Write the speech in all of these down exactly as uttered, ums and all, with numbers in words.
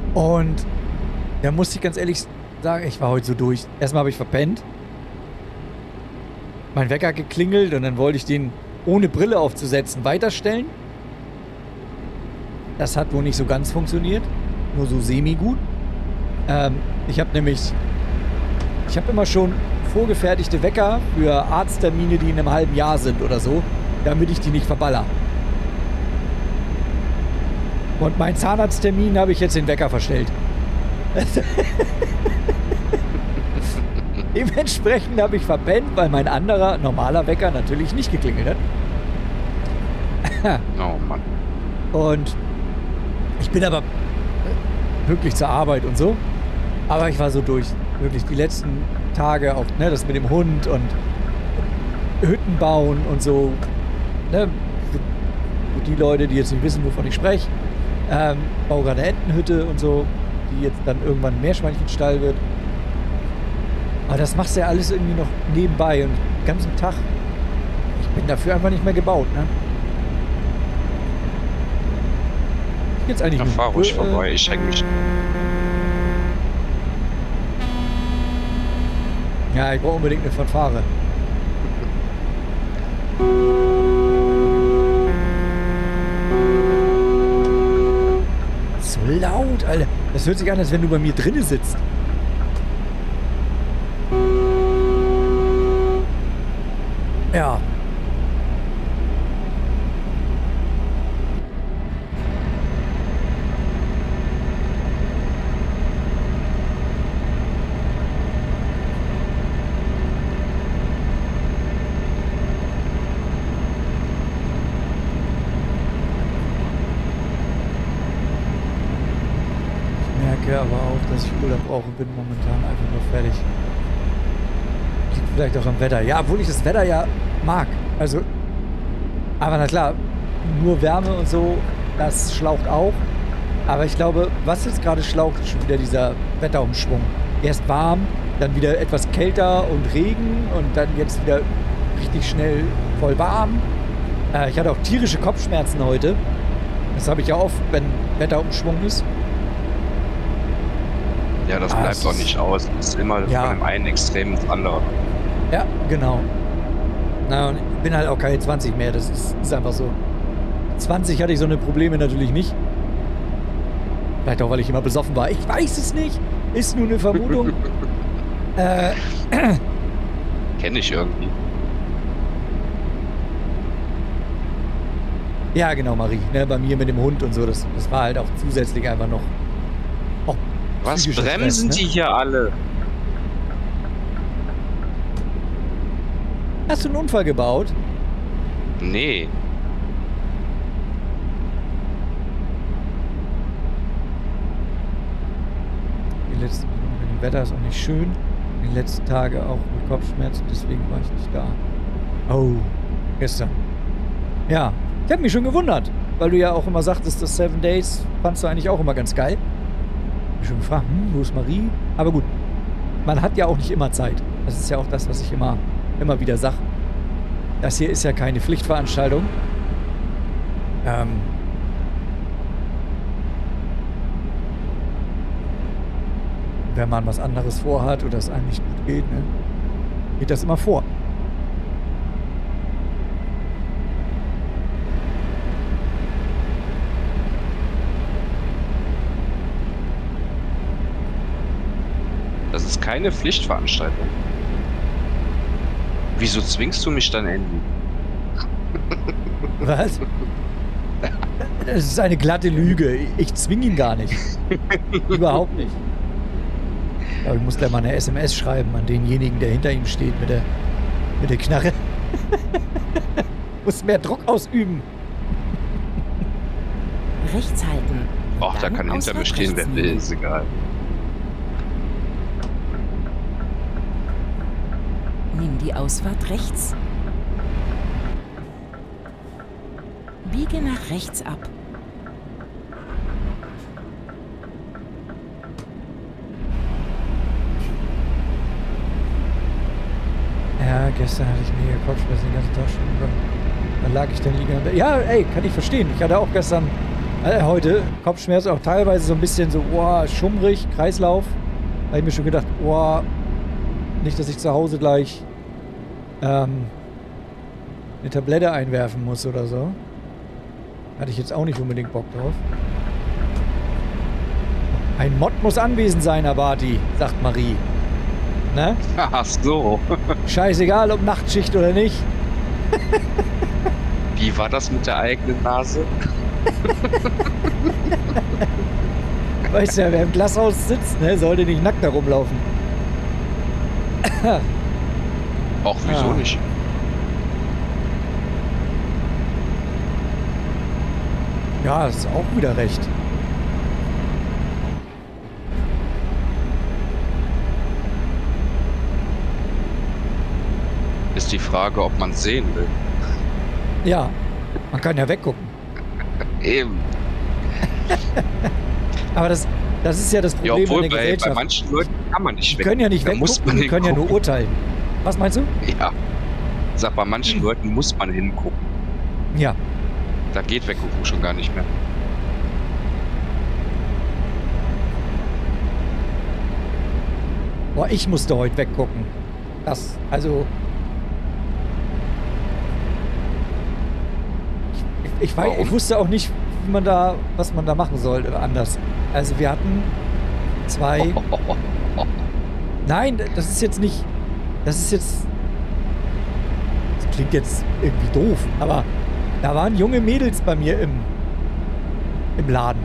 Und da musste ich ganz ehrlich sagen, ich war heute so durch. Erstmal habe ich verpennt. Mein Wecker hat geklingelt und dann wollte ich den ohne Brille aufzusetzen weiterstellen. Das hat wohl nicht so ganz funktioniert. Nur so semi-gut. Ähm, ich habe nämlich... Ich habe immer schon vorgefertigte Wecker für Arzttermine, die in einem halben Jahr sind oder so, damit ich die nicht verballer. Und meinen Zahnarzttermin habe ich jetzt den Wecker verstellt. Dementsprechend habe ich verpennt, weil mein anderer, normaler Wecker natürlich nicht geklingelt hat. Oh Mann. Und ich bin aber wirklich zur Arbeit und so. Aber ich war so durch. Wirklich die letzten Tage auch, ne, das mit dem Hund und Hütten bauen und so. Ne, für die Leute, die jetzt nicht wissen, wovon ich spreche. Ähm, baue gerade eine Entenhütte und so, die jetzt dann irgendwann ein Meerschweinchenstall wird. Aber das machst du ja alles irgendwie noch nebenbei und den ganzen Tag. Ich bin dafür einfach nicht mehr gebaut, ne? Jetzt eigentlich. Da fahr ruhig äh, vorbei, ich häng mich. Ja, ich brauche unbedingt eine Fanfare. So laut, Alter. Das hört sich an, als wenn du bei mir drinnen sitzt. Ja. Aber auch, dass ich Urlaub brauche, bin momentan einfach nur fertig. Liegt vielleicht auch am Wetter. Ja, obwohl ich das Wetter ja mag. Also, aber na klar, nur Wärme und so, das schlaucht auch. Aber ich glaube, was jetzt gerade schlaucht, ist schon wieder dieser Wetterumschwung. Erst warm, dann wieder etwas kälter und Regen und dann jetzt wieder richtig schnell voll warm. Äh, ich hatte auch tierische Kopfschmerzen heute. Das habe ich ja oft, wenn Wetterumschwung ist. Ja, das ah, bleibt doch nicht aus. Das ist immer ja. von dem einen Extrem ins andere. Ja, genau. Na, und ich bin halt auch keine zwanzig mehr. Das ist, ist einfach so. zwanzig hatte ich so eine Probleme natürlich nicht. Vielleicht auch, weil ich immer besoffen war. Ich weiß es nicht. Ist nur eine Vermutung. äh, Kenne ich irgendwie. Ja, genau, Marie. Ne, bei mir mit dem Hund und so. Das, das war halt auch zusätzlich einfach noch. Auch Was bremsen Stress, ne? die hier alle? Hast du einen Unfall gebaut? Nee. Die letzten, das Wetter ist auch nicht schön. Die letzten Tage auch mit Kopfschmerzen, deswegen war ich nicht da. Oh, gestern. Ja, ich habe mich schon gewundert, weil du ja auch immer sagtest, das Seven Days fandst du eigentlich auch immer ganz geil. Ich habe schon gefragt, hm, wo ist Marie? Aber gut, man hat ja auch nicht immer Zeit. Das ist ja auch das, was ich immer, immer wieder sage. Das hier ist ja keine Pflichtveranstaltung. Ähm, wenn man was anderes vorhat oder es einem nicht gut geht, ne, geht das immer vor. Das ist keine Pflichtveranstaltung. Wieso zwingst du mich dann endlich? Was? Das ist eine glatte Lüge. Ich zwinge ihn gar nicht. Überhaupt nicht. Aber ich muss gleich mal eine S M S schreiben an denjenigen, der hinter ihm steht mit der, mit der Knarre. Muss mehr Druck ausüben. Rechts halten. Och, da kann hinter mir stehen, wer will, ist egal. Nimm die Ausfahrt rechts. Biege nach rechts ab. Ja, gestern hatte ich mega Kopfschmerzen den ganzen Tag schon über. Dann lag ich dann liegen am Bett. Ja, ey, kann ich verstehen. Ich hatte auch gestern Äh, heute Kopfschmerz auch teilweise so ein bisschen so, boah, schummrig, Kreislauf. Da habe ich mir schon gedacht, boah, nicht, dass ich zu Hause gleich ähm, eine Tablette einwerfen muss oder so. Hatte ich jetzt auch nicht unbedingt Bock drauf. Ein Mod muss anwesend sein, Abati, sagt Marie. Ne? Ach so. Scheißegal, ob Nachtschicht oder nicht. Wie war das mit der eigenen Nase? Weißt du ja, wer im Glashaus sitzt, ne, sollte nicht nackt da rumlaufen. Auch wieso Ah. nicht? Ja, das ist auch wieder recht. Ist die Frage, ob man es sehen will. Ja, man kann ja weggucken. Eben. Aber das, das ist ja das Ja, Problem obwohl in der bei, bei Gesellschaft. manchen Leuten kann man nicht Die weg. können ja nicht Da muss weggucken, man die können ja nur hingucken. urteilen. Was meinst du? Ja. Sag, bei manchen Leuten muss man hingucken. Ja. Da geht weggucken schon gar nicht mehr. Boah, ich musste heute weggucken. Das, also... Ich, ich, ich, weiß, Warum? ich wusste auch nicht, wie man da, was man da machen sollte anders. Also wir hatten zwei... Nein, das ist jetzt nicht... Das ist jetzt... Das klingt jetzt irgendwie doof, aber da waren junge Mädels bei mir im, im Laden.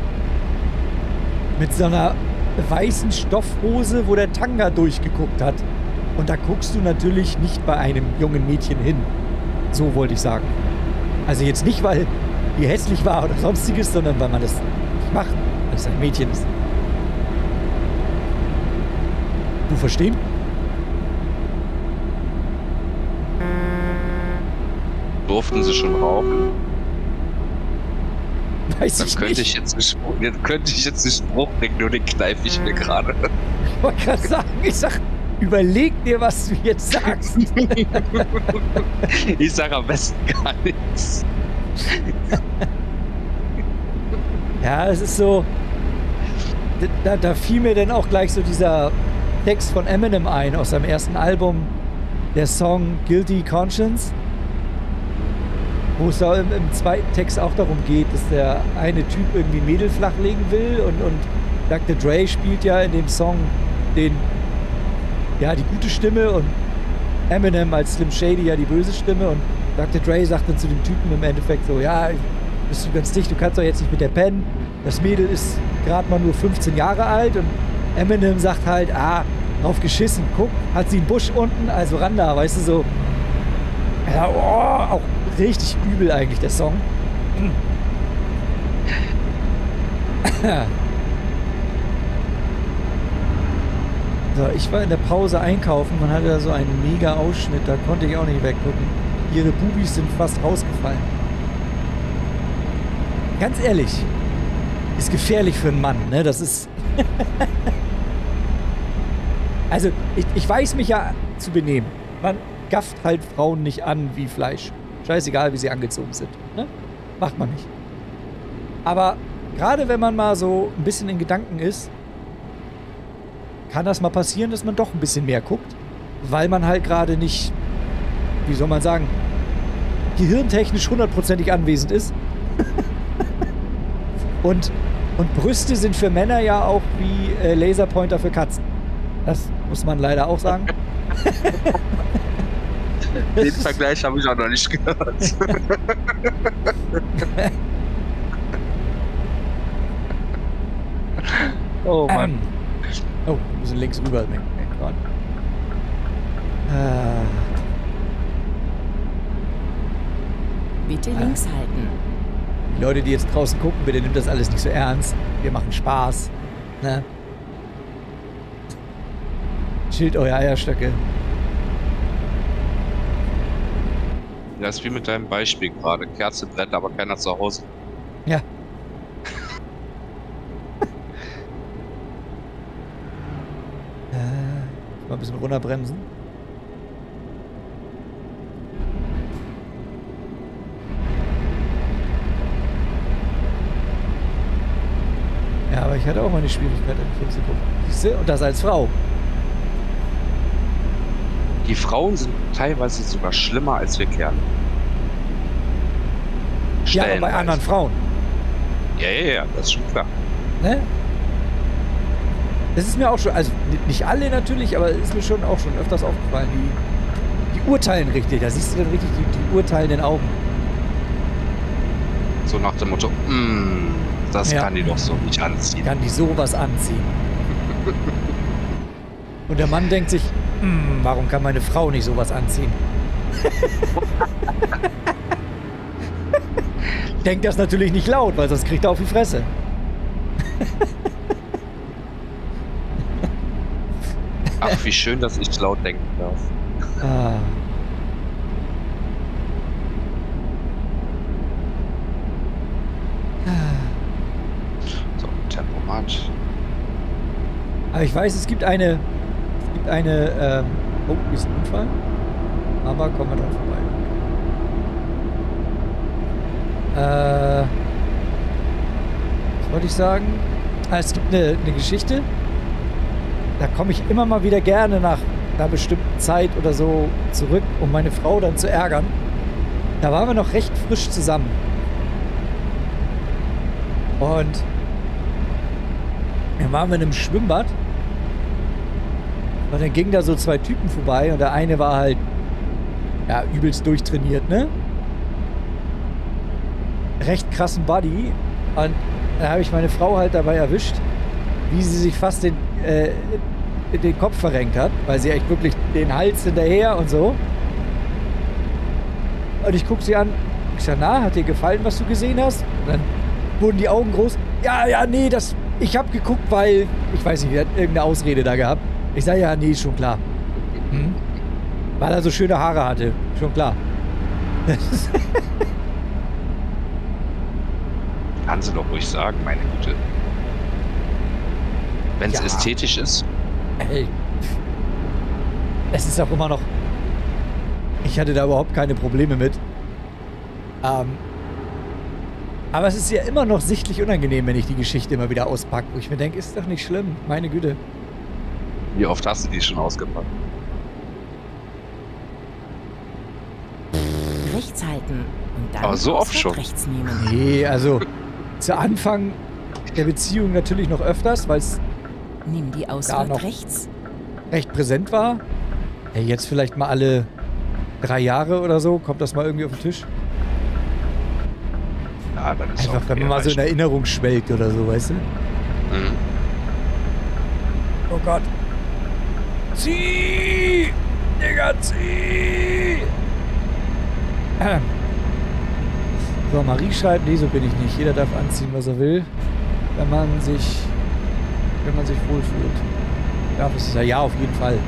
Mit so einer weißen Stoffhose, wo der Tanga durchgeguckt hat. Und da guckst du natürlich nicht bei einem jungen Mädchen hin. So wollte ich sagen. Also jetzt nicht, weil die hässlich war oder sonstiges, sondern weil man das nicht macht, weil es ein Mädchen ist. Du verstehen? Durften sie schon rauchen? Weiß Dann ich könnte nicht. ich jetzt einen Spruch, jetzt könnte ich jetzt einen Spruch bringen, nur den kneife ich mir gerade. Ich wollte gerade sagen, ich sag, überleg dir, was du jetzt sagst. Ich sage am besten gar nichts. Ja, es ist so... Da, da fiel mir dann auch gleich so dieser Text von Eminem ein, aus seinem ersten Album, der Song Guilty Conscience, wo es da im, im zweiten Text auch darum geht, dass der eine Typ irgendwie ein Mädel flachlegen will und, und Doktor Dre spielt ja in dem Song den, ja, die gute Stimme und Eminem als Slim Shady ja die böse Stimme und Doktor Dre sagt dann zu dem Typen im Endeffekt so, ja, bist du ganz dicht, du kannst doch jetzt nicht mit der pennen, das Mädel ist gerade mal nur fünfzehn Jahre alt und Eminem sagt halt, ah, drauf geschissen, guck, hat sie einen Busch unten, also ran da, weißt du, so. Ja, oh, auch richtig übel eigentlich, der Song. So, ich war in der Pause einkaufen, man hatte da so einen mega Ausschnitt, da konnte ich auch nicht weggucken. Ihre Bubis sind fast rausgefallen. Ganz ehrlich, ist gefährlich für einen Mann, ne? Das ist... Also, ich, ich weiß mich ja zu benehmen. Man gafft halt Frauen nicht an wie Fleisch. Scheißegal, wie sie angezogen sind. Ne? Macht man nicht. Aber gerade wenn man mal so ein bisschen in Gedanken ist, kann das mal passieren, dass man doch ein bisschen mehr guckt, weil man halt gerade nicht, wie soll man sagen, gehirntechnisch hundertprozentig anwesend ist. und, und Brüste sind für Männer ja auch wie äh, Laserpointer für Katzen. Das muss man leider auch sagen. Den Vergleich habe ich auch noch nicht gehört. Oh Mann. Ähm. Oh, wir müssen links rüber. Nee, nee, gerade. Ah. Bitte Ah. links halten. Die Leute, die jetzt draußen gucken, bitte nimmt das alles nicht so ernst. Wir machen Spaß. Ne? Chillt eure Eierstöcke. Das ist wie mit deinem Beispiel gerade. Kerze brennt, aber keiner zu Hause. Ja. äh, mal ein bisschen runterbremsen. Ja, aber ich hatte auch meine Schwierigkeit, einen Film zu gucken. Siehst du? Und das als Frau. Die Frauen sind teilweise sogar schlimmer als wir Kerle. Ja, aber bei anderen Frauen. Ja, ja, ja, das ist schon klar. Ne? Das ist mir auch schon, also nicht alle natürlich, aber ist mir schon auch schon öfters aufgefallen. Die, die urteilen richtig, da siehst du dann richtig die, die urteilenden Augen. So nach dem Motto, mm, das Ja. kann die doch so nicht anziehen. Kann die sowas anziehen? Und der Mann denkt sich, hm, warum kann meine Frau nicht sowas anziehen? Denkt das natürlich nicht laut, weil sonst kriegt er auf die Fresse. Ach, wie schön, dass ich laut denken darf. Ah. So, Tempomat. Aber ich weiß, es gibt eine, es gibt eine, ähm, oh, hier ist ein Unfall. Aber kommen wir dran vorbei. Äh, was wollte ich sagen? Ah, es gibt eine, eine Geschichte. Da komme ich immer mal wieder gerne nach einer bestimmten Zeit oder so zurück, um meine Frau dann zu ärgern. Da waren wir noch recht frisch zusammen. Und dann waren wir in einem Schwimmbad. Und dann gingen da so zwei Typen vorbei und der eine war halt, ja, übelst durchtrainiert, ne? Recht krassen Buddy. Und da habe ich meine Frau halt dabei erwischt, wie sie sich fast den, äh, den Kopf verrenkt hat, weil sie echt wirklich den Hals hinterher und so. Und ich gucke sie an, ich sage, na, hat dir gefallen, was du gesehen hast? Und dann wurden die Augen groß. Ja, ja, nee, das, ich habe geguckt, weil, ich weiß nicht, er hat irgendeine Ausrede da gehabt. Ich sage, ja, nee, ist schon klar. Hm? Weil er so schöne Haare hatte, schon klar. Kann sie doch ruhig sagen, meine Güte. Wenn es Ja. ästhetisch ist. Ey. Es ist auch immer noch... Ich hatte da überhaupt keine Probleme mit. Ähm, aber es ist ja immer noch sichtlich unangenehm, wenn ich die Geschichte immer wieder auspacke. Wo ich mir denke, ist doch nicht schlimm. Meine Güte. Wie oft hast du die schon ausgepackt? Rechts halten und dann Aber so oft Ausfahrt schon. rechts nehmen. Nee, also zu Anfang der Beziehung natürlich noch öfters, weil es Nimm die Ausfahrt noch. rechts. recht präsent war. Ey, jetzt vielleicht mal alle drei Jahre oder so, kommt das mal irgendwie auf den Tisch. Ja, dann ist Einfach, auch wenn man eher mal so in leicht. Erinnerung schwelgt oder so, weißt du? Mhm. Oh Gott. Zieh! Digga, zieh! Ähm. So, Marie schreibt, nee, so bin ich nicht. Jeder darf anziehen, was er will, wenn man sich, wenn man sich wohlfühlt. Ja, das ist ja, ja, auf jeden Fall.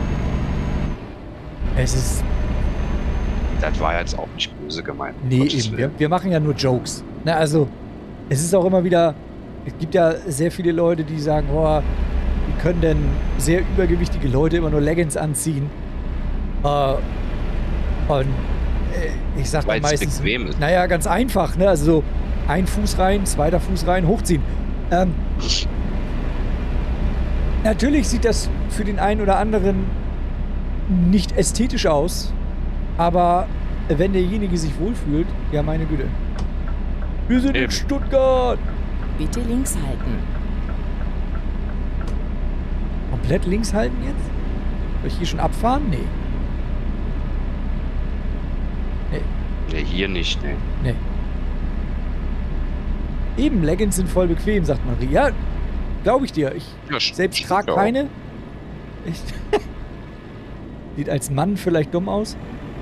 Es ist, Das war jetzt auch nicht böse gemeint. um nee, Gottes eben, Willen. wir, wir machen ja nur Jokes. Na, also, es ist auch immer wieder, es gibt ja sehr viele Leute, die sagen, oh, wie können denn sehr übergewichtige Leute immer nur Leggings anziehen? Äh, und äh, ich sag dann Weil es meistens, bequem ist. naja, ganz einfach, ne? Also so ein Fuß rein, zweiter Fuß rein, hochziehen. Ähm, natürlich sieht das für den einen oder anderen nicht ästhetisch aus, aber wenn derjenige sich wohlfühlt, ja, meine Güte. Wir sind in Eben. Stuttgart. Bitte links halten. Komplett links halten jetzt? Soll ich hier schon abfahren? Nee. Nee, hier nicht, nee. Nee. Eben, Leggings sind voll bequem, sagt Marie. Ja, glaube ich dir. Ich Ja, st- selbst stimmt trage ja auch. keine. Ich Sieht als Mann vielleicht dumm aus.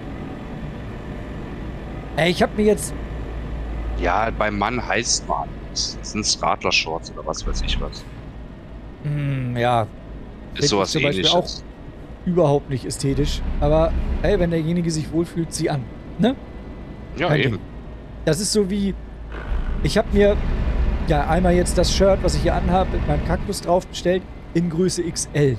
Ey, ich habe mir jetzt... Ja, beim Mann heißt man. Sind es Radlershorts oder was weiß ich was. Hm, ja, Ist sowas zum Beispiel ähnliches. überhaupt nicht ästhetisch. Aber, ey, wenn derjenige sich wohlfühlt, zieh an. Ne? Ja, Kein eben. Ding. Das ist so wie... Ich habe mir ja einmal jetzt das Shirt, was ich hier anhabe, mit meinem Kaktus drauf bestellt, in Größe X L.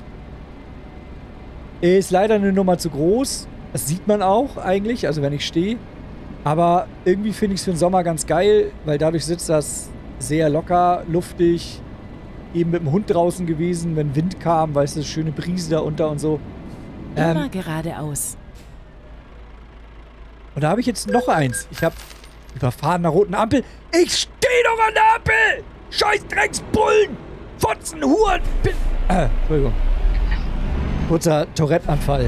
Ist leider eine Nummer zu groß. Das sieht man auch eigentlich, also wenn ich stehe. Aber irgendwie finde ich es für den Sommer ganz geil, weil dadurch sitzt das sehr locker, luftig eben mit dem Hund draußen gewesen, wenn Wind kam, weißt du, schöne Brise da unter und so. Immer Ähm, geradeaus. und da habe ich jetzt noch eins. Ich habe überfahren einer roten Ampel. Ich stehe doch an der Ampel! Scheiß Drecksbullen! Fotzen, Huren! Bin äh, Entschuldigung. Kurzer Tourette-Anfall.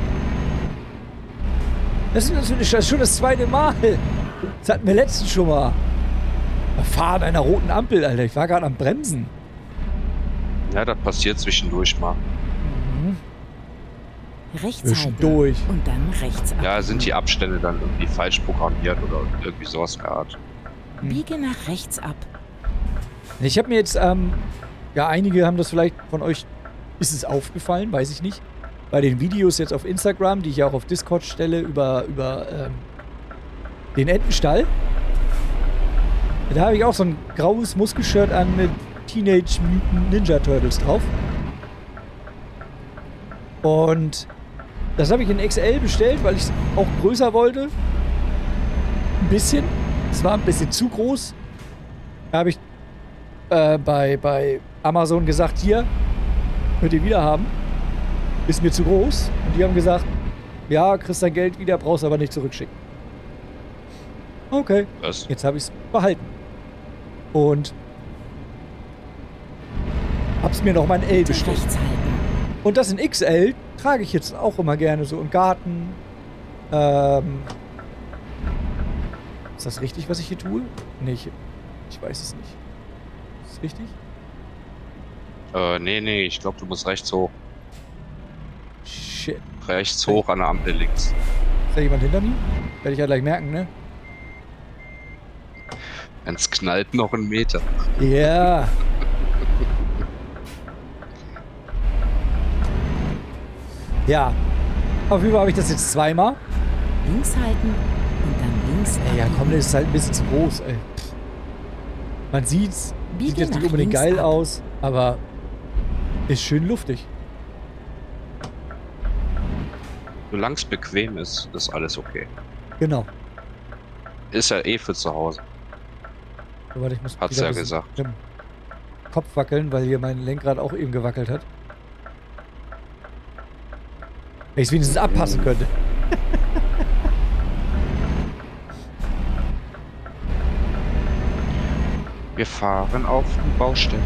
Das ist natürlich das schon das zweite Mal. Das hatten wir letztens schon mal. Überfahren einer roten Ampel, Alter. Ich war gerade am Bremsen. Ja, das passiert zwischendurch mal. Mhm. Rechts Zwischendurch. halten und dann rechts ab. Ja, sind die Abstände dann irgendwie falsch programmiert oder irgendwie sowas in der Art. Biege nach rechts ab. Ich habe mir jetzt, ähm, ja, einige haben das vielleicht von euch, ist es aufgefallen, weiß ich nicht. Bei den Videos jetzt auf Instagram, die ich ja auch auf Discord stelle, über, über ähm, den Entenstall. Da habe ich auch so ein graues Muskelshirt an mit Teenage Mutant Ninja Turtles drauf. Und das habe ich in X L bestellt, weil ich es auch größer wollte. Ein bisschen. Es war ein bisschen zu groß. Da habe ich äh, bei, bei Amazon gesagt, hier, könnt ihr wieder haben. Ist mir zu groß. Und die haben gesagt, ja, kriegst dein Geld wieder, brauchst aber nicht zurückschicken. Okay. Was? Jetzt habe ich es behalten. Und hab's mir noch mal in L Bitte bestellt. rechts halten. Und das in X L trage ich jetzt auch immer gerne so im Garten. Ähm, ist das richtig, was ich hier tue? Nee, ich, ich weiß es nicht. Ist das richtig? Äh, nee, nee, ich glaube, du musst rechts hoch. Shit. Rechts hoch an der Ampel links. Ist da jemand hinter mir? Werde ich ja gleich merken, ne? Es knallt noch einen Meter. Ja. Ja. Auf jeden Fall habe ich das jetzt zweimal. Links halten und dann links Ey, ja abbiegen. komm, das ist halt ein bisschen zu groß, ey. Man sieht's. Biege Sieht jetzt nicht nach unbedingt links geil ab. aus, aber ist schön luftig. Solange es bequem ist, ist alles okay. Genau. Ist ja eh für zu Hause. So, warte, ich muss Hat's wieder ja ein bisschen gesagt. mit dem Kopf wackeln, weil hier mein Lenkrad auch eben gewackelt hat. Wenn ich es wenigstens abpassen könnte. Wir fahren auf die Baustelle.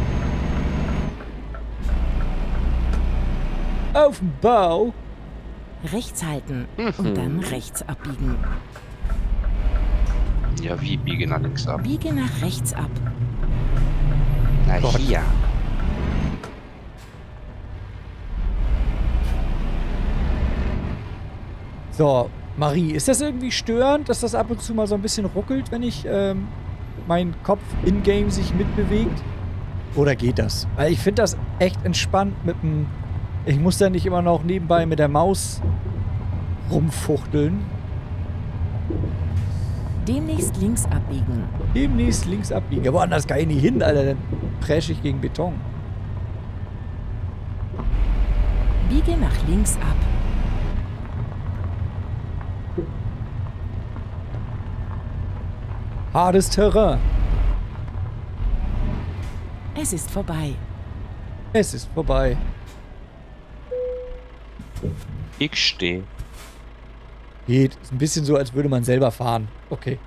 Auf dem Bau. Rechts halten Mhm. und dann rechts abbiegen. Ja, wie biegen nach links ab? Biege nach rechts ab. Na Gott. hier. So, Marie, ist das irgendwie störend, dass das ab und zu mal so ein bisschen ruckelt, wenn ich ähm, mein Kopf in-game sich mitbewegt? Oder geht das? Weil ich finde das echt entspannt mit dem... Ich muss da nicht immer noch nebenbei mit der Maus rumfuchteln. Demnächst links abbiegen. Demnächst links abbiegen. Ja, woanders kann ich nicht hin, Alter. Dann präsche ich gegen Beton. Biege nach links ab. Hartes Terrain. Es ist vorbei. Es ist vorbei. Ich stehe. Geht. Ist ein bisschen so, als würde man selber fahren. Okay.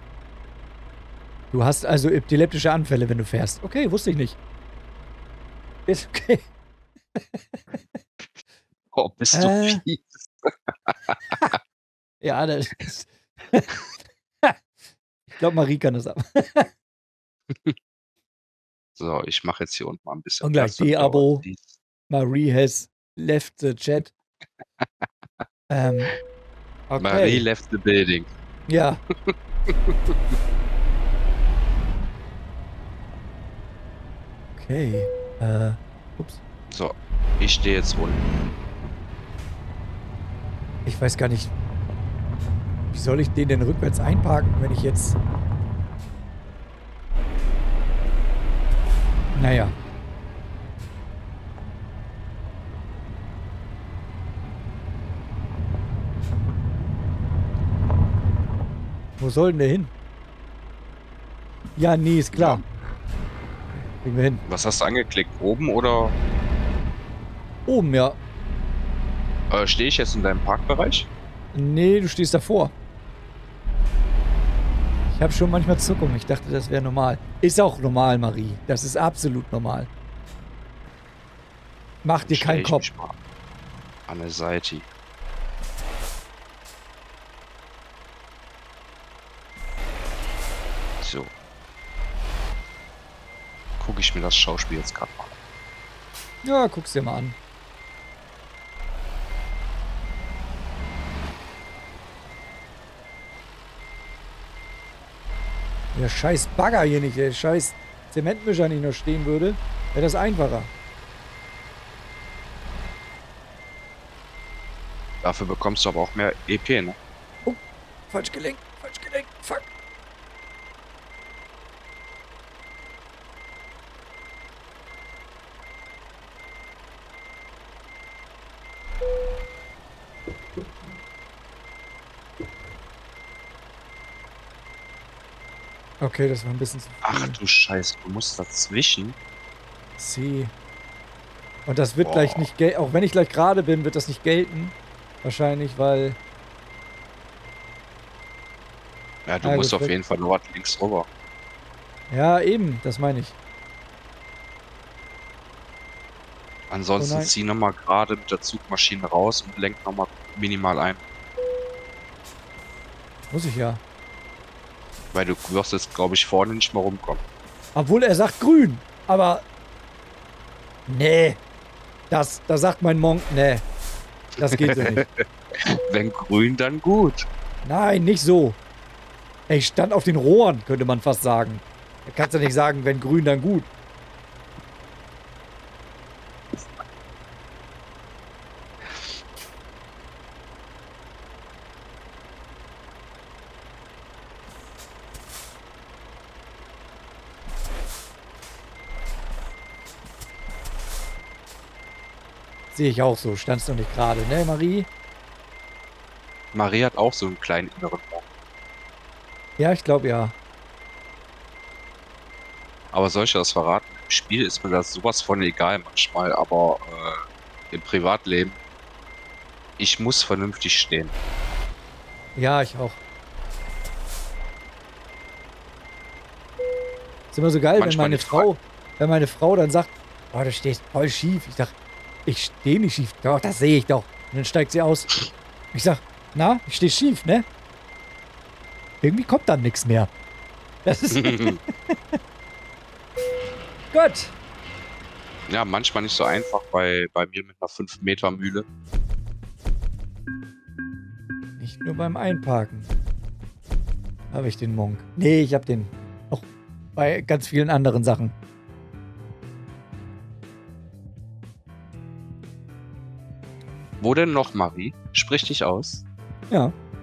Du hast also epileptische Anfälle, wenn du fährst. Okay, wusste ich nicht. Ist okay. Oh, bist du Äh. fies. Ja, das ist... Ich glaube, Marie kann das ab. So, ich mache jetzt hier unten mal ein bisschen. Und gleich Platz, damit D-Abo. wir die- Marie has left the chat. ähm, okay. Marie left the building. Ja. Okay. Äh, ups. So, ich stehe jetzt unten. Ich weiß gar nicht. Wie soll ich den denn rückwärts einparken, wenn ich jetzt... Naja. Wo soll denn der hin? Ja, nee, ist klar. Kriegen wir hin. Was hast du angeklickt? Oben oder Oben, ja. äh, stehe ich jetzt in deinem Parkbereich? Nee, du stehst davor. Ich habe schon manchmal Zuckung. Ich dachte, das wäre normal. Ist auch normal, Marie. Das ist absolut normal. Mach dir keinen Kopf. Mich mal an der Seite. So. Gucke ich mir das Schauspiel jetzt gerade mal an. Ja, guck's dir mal an. Der scheiß Bagger hier nicht, der scheiß Zementmischer nicht noch stehen würde, wäre das einfacher. Dafür bekommst du aber auch mehr E P, ne? Oh, falsch gelenkt, falsch gelenkt, fuck. Okay, das war ein bisschen zu viel. Ach du Scheiße, du musst dazwischen. C. Und das wird Boah. gleich nicht gelten. Auch wenn ich gleich gerade bin, wird das nicht gelten. Wahrscheinlich, weil... Ja, du Ah, musst gut, auf weg. jeden Fall nur links rüber. Ja, eben, das meine ich. Ansonsten Oh nein. zieh nochmal gerade mit der Zugmaschine raus und lenk nochmal minimal ein. Muss ich ja. Weil du wirst jetzt, glaube ich, vorne nicht mehr rumkommen. Obwohl er sagt grün. Aber... Nee. Das, da sagt mein Monk, nee. Das geht so nicht. Wenn grün, dann gut. Nein, nicht so. Ich stand auf den Rohren, könnte man fast sagen. Da kannst du nicht sagen, wenn grün, dann gut. Sehe ich auch so. Standst du nicht gerade, ne, Marie? Marie hat auch so einen kleinen inneren Monk. Ja, ich glaube ja. Aber soll ich das verraten? Im Spiel ist mir das sowas von egal manchmal, aber äh, im Privatleben, ich muss vernünftig stehen. Ja, ich auch. Ist immer so geil, wenn Manchmal meine nicht Frau, wenn meine Frau dann sagt, oh, du stehst voll schief. Ich sag, ich stehe nicht schief. Doch, das sehe ich doch. Und dann steigt sie aus. Ich sag, na, ich stehe schief, ne? Irgendwie kommt dann nichts mehr. Das ist gut. Ja, manchmal nicht so einfach bei, bei mir mit einer fünf Meter Mühle. Nicht nur beim Einparken habe ich den Monk. Nee, ich habe den auch bei ganz vielen anderen Sachen. Wo denn noch, Marie? Sprich dich aus. Ja,